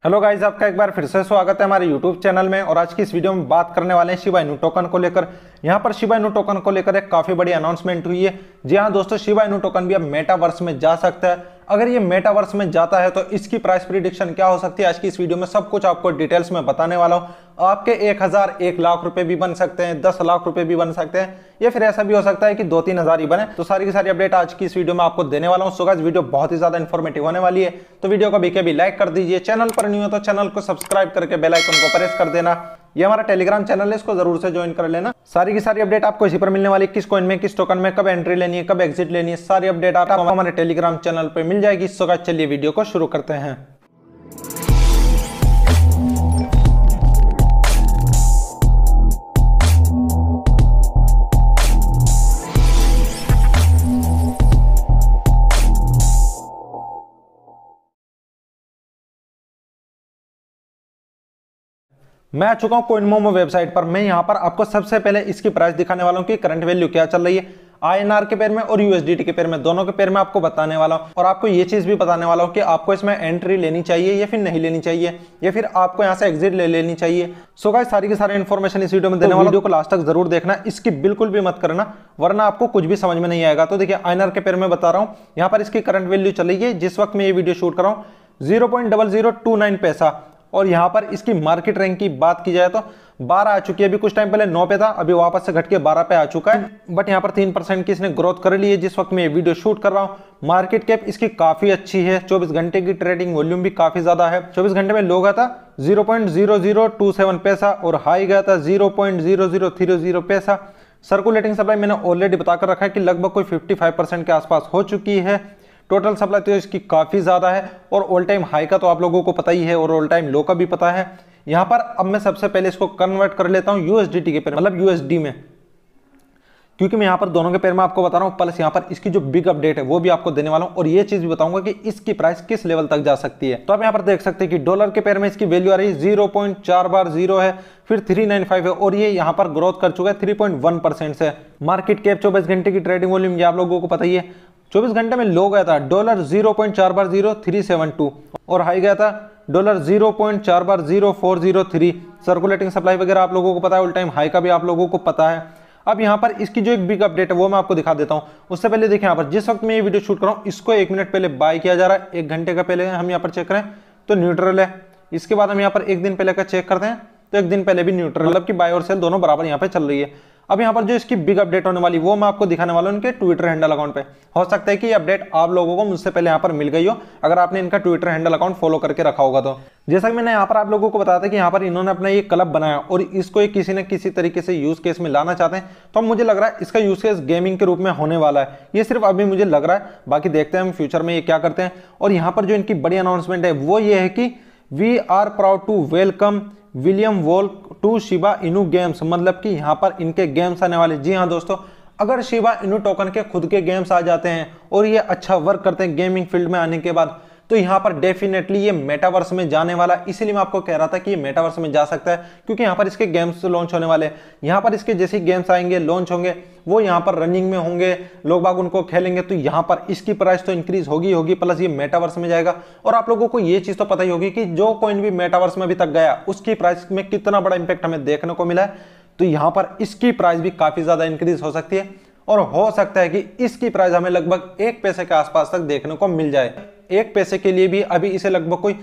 Hello guys, आपका एक बार फिर से स्वागत है हमारे यूट्यूब चैनल में। और आज की इस वीडियो में बात करने वाले हैं शिबा इनू टोकन को लेकर। यहाँ पर शिबा इनू टोकन को लेकर एक काफी बड़ी अनाउंसमेंट हुई है। जी हाँ दोस्तों, शिबा इनू टोकन भी अब मेटावर्स में जा सकता है। अगर ये मेटावर्स में जाता है तो इसकी प्राइस प्रिडिक्शन क्या हो सकती है, आज की इस वीडियो में सब कुछ आपको डिटेल्स में बताने वाला हूँ। आपके 1000 1 लाख रुपए भी बन सकते हैं, 10 लाख रुपए भी बन सकते हैं, या फिर ऐसा भी हो सकता है कि 2-3 हजार ही बने। तो सारी की सारी अपडेट आज की इस वीडियो में आपको देने वाला हूँ। सो गाइस, वीडियो बहुत ही ज्यादा इन्फॉर्मेटिव होने वाली है, तो वीडियो को भी लाइक कर दीजिए। चैनल पर न्यू है तो चैनल को सब्सक्राइब करके बेल आइकन को प्रेस कर देना। ये हमारा टेलीग्राम चैनल है, इसको जरूर से ज्वाइन कर लेना। सारी की सारी अपडेट आपको इसी पर मिलने वाली, किस कॉइन में, किस टोकन में, कब एंट्री लेनी है, कब एग्जिट लेनी है, सारी अपडेट आपको हमारे टेलीग्राम चैनल पर मिल जाएगी। सो गाइस, चलिए वीडियो को शुरू करते हैं। मैं आ चुका हूं कोइनमोमो वेबसाइट पर। मैं यहां पर आपको सबसे पहले इसकी प्राइस दिखाने वाला हूं कि करंट वैल्यू क्या चल रही है INR के पेयर में और USDT के पेयर में, दोनों के पेयर में आपको बताने वाला हूं। और आपको ये चीज भी बताने वाला हूं कि आपको इसमें एंट्री लेनी चाहिए या फिर नहीं लेनी चाहिए, या फिर आपको यहां से एग्जिट ले लेनी चाहिए। सो गाइस, सारी की सारी इन्फॉर्मेशन इस वीडियो में देने वाला हूं। वीडियो को लास्ट तक जरूर देखना, इसकी बिल्कुल भी मत करना वरना आपको कुछ भी समझ में नहीं आएगा। तो देखिए, INR के पेयर में बता रहा हूं, यहाँ पर इसकी करंट वैल्यू चल रही है जिस वक्त मैं ये वीडियो शूट कर रहा हूं 0.0029 पैसा। और यहां पर इसकी मार्केट रैंक की बात की जाए तो 12 आ चुकी है। अभी कुछ टाइम पहले 9 पे था, अभी वापस से घट के 12 पे आ चुका है। बट यहां पर 3% की इसने ग्रोथ कर ली है जिस वक्त मैं ये वीडियो शूट कर रहा हूं। मार्केट कैप इसकी काफी अच्छी है, 24 घंटे की ट्रेडिंग वॉल्यूम भी काफी ज्यादा है। 24 घंटे में लो गया था 0.0027 पैसा और हाई गया था 0.0030 पैसा। सर्कुलेटिंग सप्लाई मैंने ऑलरेडी बताकर रखा है कि लगभग कोई 55% के आसपास हो चुकी है। टोटल सप्लाई तो इसकी काफी ज्यादा है और ऑल टाइम हाई का तो आप लोगों को पता ही है और ऑल टाइम लो का भी पता है। यहां पर अब मैं सबसे पहले इसको कन्वर्ट कर लेता हूं USDT के पेयर, मतलब USD में, क्योंकि मैं यहां पर दोनों के पेयर में आपको बता रहा हूं। प्लस यहां पर इसकी जो बिग अपडेट है वो भी आपको देने वाला हूं और ये चीज भी बताऊंगा कि इसकी प्राइस किस लेवल तक जा सकती है। तो आप यहां पर देख सकते हैं कि डॉलर के पेयर में इसकी वैल्यू आ रही है 0.4 है, फिर 395 है और ये यहां पर ग्रोथ कर चुका है 3.1% से। मार्केट कैप 24 घंटे की ट्रेडिंग वॉल्यूम ये आप लोगों को पता ही है। 24 घंटे में लो गया था $0.440372 और हाई गया था $0.440403। सर्कुलेटिंग सप्लाई वगैरह आप लोगों को पता है, ऑल टाइम हाई का भी आप लोगों को पता है। अब यहाँ पर इसकी जो एक बिग अपडेट है वो मैं आपको दिखा देता हूँ। उससे पहले देखिए, यहाँ पर जिस वक्त मैं ये वीडियो शूट कर रहा हूँ इसको 1 मिनट पहले बाय किया जा रहा है। 1 घंटे का पहले हम यहाँ पर चेक करें तो न्यूट्रल है। इसके बाद हम यहाँ पर 1 दिन पहले का चेक करते हैं तो 1 दिन पहले भी न्यूट्रल, मतलब कि बाय और सेल दोनों बराबर यहाँ पे चल रही है। अब यहाँ पर जो इसकी बिग अपडेट होने वाली वो मैं आपको दिखाने वाला हूँ इनके ट्विटर हैंडल अकाउंट पे। हो सकता है कि ये अपडेट आप लोगों को मुझसे पहले यहाँ पर मिल गई हो अगर आपने इनका ट्विटर हैंडल अकाउंट फॉलो करके रखा होगा तो। जैसा कि मैंने यहाँ पर आप लोगों को बताया था कि यहाँ पर इन्होंने अपना ये क्लब बनाया और इसको एक किसी न किसी तरीके से यूज केस में लाना चाहते हैं। तो मुझे लग रहा है इसका यूज केस गेमिंग के रूप में होने वाला है। ये सिर्फ अभी मुझे लग रहा है, बाकी देखते हैं हम फ्यूचर में ये क्या करते हैं। और यहाँ पर जो इनकी बड़ी अनाउंसमेंट है वो ये है कि we are proud to welcome William Wall to Shiba Inu games, मतलब कि यहाँ पर इनके गेम्स आने वाले। जी हाँ दोस्तों, अगर शिबा इनू टोकन के खुद के गेम्स आ जाते हैं और ये अच्छा वर्क करते हैं गेमिंग फील्ड में आने के बाद, तो यहाँ पर डेफिनेटली ये मेटावर्स में जाने वाला। इसीलिए मैं आपको कह रहा था कि ये मेटावर्स में जा सकता है, क्योंकि यहाँ पर इसके गेम्स लॉन्च होने वाले हैं। यहाँ पर इसके जैसे गेम्स आएंगे, लॉन्च होंगे, वो यहाँ पर रनिंग में होंगे, लोग बाग उनको खेलेंगे, तो यहाँ पर इसकी प्राइस तो इंक्रीज होगी। प्लस ये मेटावर्स में जाएगा। और आप लोगों को ये चीज तो पता ही होगी कि जो कॉइन भी मेटावर्स में अभी तक गया उसकी प्राइस में कितना बड़ा इंपैक्ट हमें देखने को मिला है। तो यहाँ पर इसकी प्राइस भी काफी ज्यादा इंक्रीज हो सकती है और हो सकता है कि इसकी प्राइस हमें लगभग 1 पैसे के आसपास तक देखने को मिल जाए। 1 पैसे के लिए भी अभी इसे लगभग कोई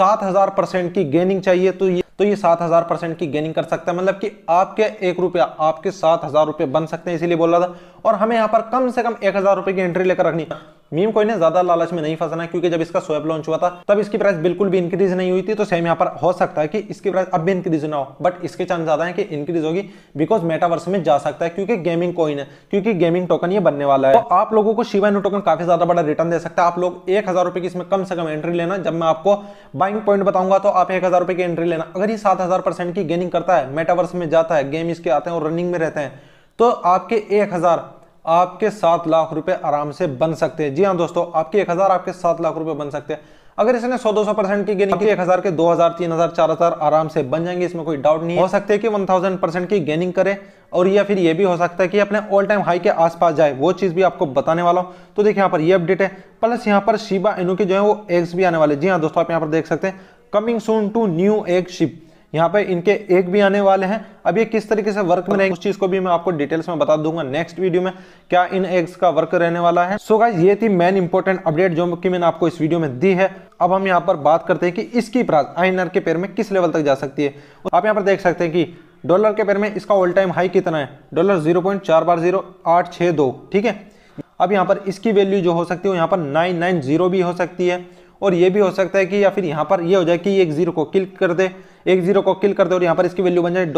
7000% की गेनिंग चाहिए। तो ये 7000% की गेनिंग कर सकता है, मतलब कि आपके 1 रुपया आपके 7000 रुपये बन सकते हैं। इसीलिए बोल रहा था। और हमें यहाँ पर कम से कम 1000 रुपये की एंट्री लेकर रखनी। मीम कोइन ने ज्यादा लालच में नहीं फंसना है, क्योंकि जब इसका स्वैप लॉन्च हुआ था तब इसकी प्राइस बिल्कुल भी इंक्रीज नहीं हुई थी। तो सेम यहाँ पर हो सकता है कि इसकी प्राइस अब भी इंक्रीज ना हो, बट इसके चांस ज्यादा है कि इंक्रीज होगी, बिकॉज मेटावर्स में जा सकता है, क्योंकि गेमिंग कॉइन है, क्योंकि गेमिंग टोकन ये बनने वाला है। तो आप लोगों को शिबा इनू टोकन काफी ज्यादा बड़ा रिटर्न दे सकता है। आप लोग 1000 रुपए की इसमें कम से कम एंट्री लेना। जब मैं आपको बाइंग पॉइंट बताऊंगा तो आप 1000 रुपए की एंट्री लेना। अगर ये 7000% की गेनिंग करता है, मेटावर्स में जाता है, गेम इसके आते हैं और रनिंग में रहते हैं, तो आपके 1000 आपके 7 लाख रुपए आराम से बन सकते हैं। जी हाँ दोस्तों, आपके 1000 आपके 7 लाख रुपए बन सकते हैं। अगर इसने 100-200% की गेनिंग की, 1000 के 2000, 3000, 4000 आराम से बन जाएंगे, इसमें कोई डाउट नहीं है। हो सकता है कि 1000% की गेनिंग करे, और या फिर ये भी हो सकता है कि अपने ऑल टाइम हाई के आसपास जाए। वो चीज भी आपको बताने वाला हूं। तो देखिए यहाँ पर ये अपडेट है, प्लस यहाँ पर शिबा इनू के जो है वो एग्स भी आने वाले। जी हाँ दोस्तों, आप यहाँ पर देख सकते हैं coming soon to new egg ship, यहाँ पे इनके एग भी आने वाले हैं। अब ये किस तरीके से वर्क में रहेंगे उस चीज को भी मैं आपको डिटेल्स में बता दूंगा नेक्स्ट वीडियो में, क्या इन एग्स का वर्क रहने वाला है। सो गाइस ये थी मेन इंपॉर्टेंट अपडेट जो कि मैंने आपको इस वीडियो में दी है। अब हम यहाँ पर बात करते हैं कि इसकी प्राइस INR के पेयर में किस लेवल तक जा सकती है। आप यहाँ पर देख सकते हैं कि डॉलर के पेयर में इसका ऑल टाइम हाई कितना है, $0.480,862, ठीक है। अब यहाँ पर इसकी वैल्यू जो हो सकती है यहाँ पर 990 भी हो सकती है, और ये भी हो सकता है कि या फिर यहाँ पर ये हो जाए कि एक जीरो को किल कर दे, और यहाँ पर इसकी वैल्यू बन जाए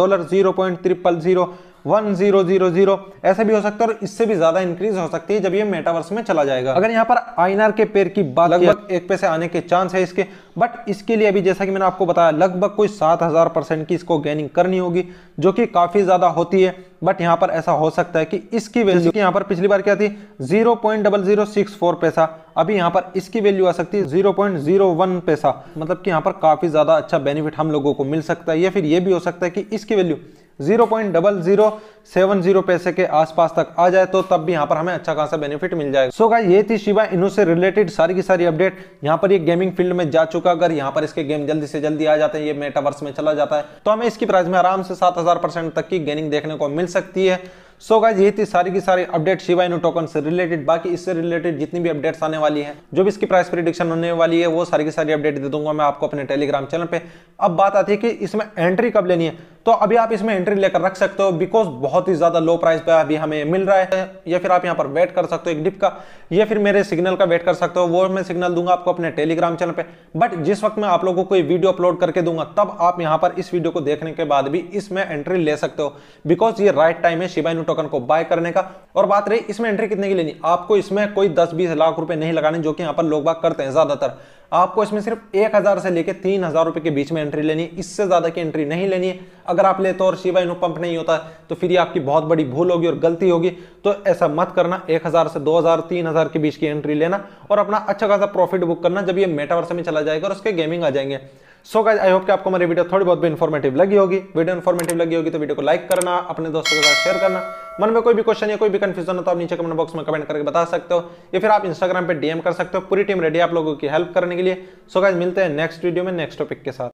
$0.0001000, ऐसा भी हो सकता है। और इससे भी ज्यादा इंक्रीज हो सकती है जब ये मेटावर्स में चला जाएगा। अगर यहाँ पर INR के पेयर की बात लगभग 1 पैसे आने के चांस है इसके, बट इसके लिए अभी जैसा कि मैंने आपको बताया लगभग कोई 7000% की इसको गेनिंग करनी होगी, जो कि काफी ज्यादा होती है। बट यहाँ पर ऐसा हो सकता है कि इसकी वैल्यू यहाँ पर पिछली बार क्या थी 0.0064 पैसा, अभी यहाँ पर इसकी वैल्यू आ सकती है 0.01 पैसा, मतलब कि यहाँ पर काफी ज्यादा अच्छा बेनिफिट हम लोगों को मिल सकता है। या फिर ये भी हो सकता है कि इसकी वैल्यू 0.0070 पैसे के आसपास तक आ जाए, तो तब भी यहाँ पर हमें अच्छा खासा बेनिफिट मिल जाएगा। सो गाइस ये थी शिबा इनू से रिलेटेड सारी की सारी अपडेट। यहाँ पर ये गेमिंग फील्ड में जा चुका, अगर यहाँ पर इसके गेम जल्दी से जल्दी आ जाते हैं, ये मेटावर्स में चला जाता है, तो हमें इसकी प्राइस में आराम से 7000% तक की गेनिंग देखने को मिल सकती है। सो गाइस ये थी सारी की सारी अपडेट शिबा इनू टोकन से रिलेटेड। बाकी इससे रिलेटेड जितनी भी अपडेट्स आने वाली है, जो भी इसकी प्राइस प्रेडिक्शन होने वाली है, वो सारी की सारी अपडेट दे दूंगा मैं आपको अपने टेलीग्राम चैनल पे। अब बात आती है कि इसमें एंट्री कब लेनी है, तो अभी आप इसमें एंट्री लेकर रख सकते हो, बिकॉज बहुत ही ज्यादा लो प्राइस पे अभी हमें मिल रहा है। या फिर आप यहाँ पर वेट कर सकते हो एक डिप का, या फिर मेरे सिग्नल का वेट कर सकते हो, वो मैं सिग्नल दूंगा आपको अपने टेलीग्राम चैनल पे। बट जिस वक्त मैं आप लोगों को वीडियो अपलोड करके दूंगा, तब आप यहाँ पर इस वीडियो को देखने के बाद भी इसमें एंट्री ले सकते हो, बिकॉज ये राइट टाइम है शिबा इनू टोकन को बाय करने का। और बात रही इसमें एंट्री कितने की लेनी, आपको इसमें कोई 10-20 लाख रुपए नहीं लगाने, जो कि यहाँ पर लोग बाग करते हैं ज्यादातर। आपको इसमें सिर्फ 1000 से लेकर 3000 रुपए के बीच में एंट्री लेनी है, इससे ज्यादा की एंट्री नहीं लेनी है। अगर आप लेते हो और शिबा इनू पंप नहीं होता तो फिर ये आपकी बहुत बड़ी भूल होगी और गलती होगी, तो ऐसा मत करना। 1000 से 2000 3000 के बीच की एंट्री लेना और अपना अच्छा खासा प्रॉफिट बुक करना जब ये मेटावर्स में चला जाएगा और उसके गेमिंग आ जाएंगे। सो गाइस आई होप कि आपको हमारी वीडियो थोड़ी बहुत भी इन्फॉर्मेटिव लगी होगी। वीडियो इन्फॉर्मेटिव लगी होगी तो वीडियो को लाइक करना, अपने दोस्तों के साथ शेयर करना। मन में कोई भी क्वेश्चन या कोई भी कंफ्यूजन हो तो आप नीचे कमेंट बॉक्स में कमेंट करके बता सकते हो, या फिर आप इंस्टाग्राम पे DM कर सकते हो। पूरी टीम रेडी है आप लोगों की हेल्प करने के लिए। सो गाइस मिलते हैं नेक्स्ट वीडियो में नेक्स्ट टॉपिक के साथ।